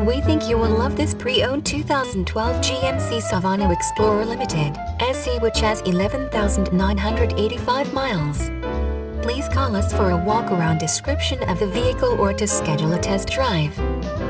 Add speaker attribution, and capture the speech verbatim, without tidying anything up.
Speaker 1: We think you will love this pre-owned two thousand twelve G M C SAVANA Explorer Limited S E, which has eleven thousand nine hundred eighty-five miles. Please call us for a walk-around description of the vehicle or to schedule a test drive.